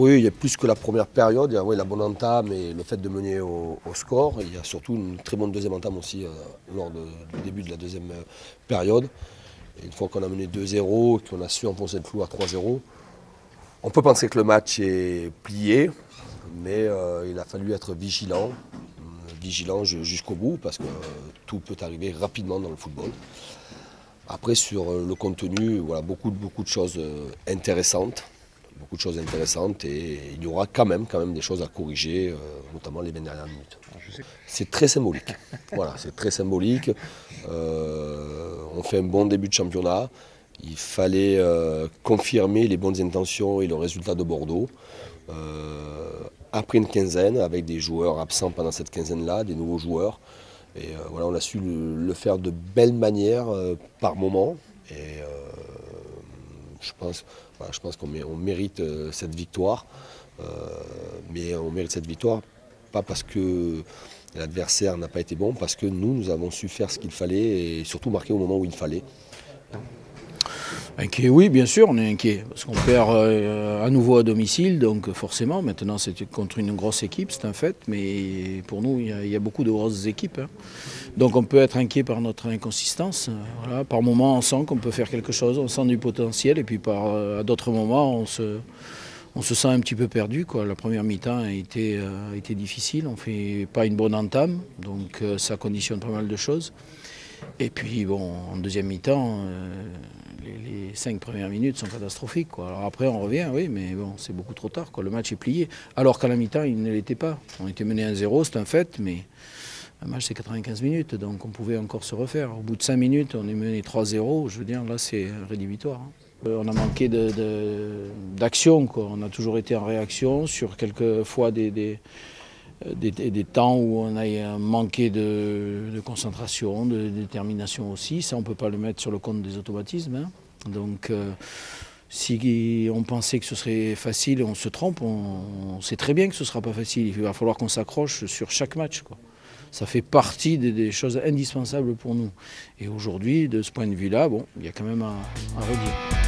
Oui, il y a plus que la première période. Il y a la bonne entame et le fait de mener au score. Il y a surtout une très bonne deuxième entame aussi lors du début de la deuxième période. Et une fois qu'on a mené 2-0 et qu'on a su enfoncer le clou à 3-0, on peut penser que le match est plié, mais il a fallu être vigilant jusqu'au bout parce que tout peut arriver rapidement dans le football. Après, sur le contenu, voilà, beaucoup de choses intéressantes. Beaucoup de choses intéressantes et il y aura quand même des choses à corriger, notamment les 20 dernières minutes. C'est très symbolique. Voilà, c'est très symbolique. On fait un bon début de championnat. Il fallait confirmer les bonnes intentions et le résultat de Bordeaux. Après une quinzaine, avec des joueurs absents pendant cette quinzaine-là, des nouveaux joueurs. Et voilà, on a su le faire de belle manière par moment. Et je pense qu'on mérite cette victoire. Mais on mérite cette victoire pas parce que l'adversaire n'a pas été bon, parce que nous avons su faire ce qu'il fallait et surtout marquer au moment où il fallait. Inquiet, oui, bien sûr, on est inquiet, parce qu'on perd à nouveau à domicile, donc forcément, maintenant c'est contre une grosse équipe, c'est un fait, mais pour nous, il y a beaucoup de grosses équipes. Hein. Donc on peut être inquiet par notre inconsistance. Voilà. Par moments, on sent qu'on peut faire quelque chose, on sent du potentiel, et puis à d'autres moments, on se sent un petit peu perdu, quoi. La première mi-temps a été difficile, on ne fait pas une bonne entame, donc ça conditionne pas mal de choses. Et puis bon, en deuxième mi-temps, les 5 premières minutes sont catastrophiques, quoi. Alors après on revient, oui, mais bon, c'est beaucoup trop tard, quoi. Le match est plié. Alors qu'à la mi-temps, il ne l'était pas. On était mené 1-0, c'est un fait, mais un match c'est 95 minutes, donc on pouvait encore se refaire. Au bout de 5 minutes, on est mené 3-0, je veux dire, là c'est rédhibitoire. Hein. On a manqué d'action, quoi. On a toujours été en réaction sur quelques fois des temps où on a manqué de concentration, de détermination aussi. Ça, on ne peut pas le mettre sur le compte des automatismes. Hein. Donc, si on pensait que ce serait facile, on se trompe. On sait très bien que ce ne sera pas facile. Il va falloir qu'on s'accroche sur chaque match, quoi. Ça fait partie des choses indispensables pour nous. Et aujourd'hui, de ce point de vue-là, bon, il y a quand même à redire.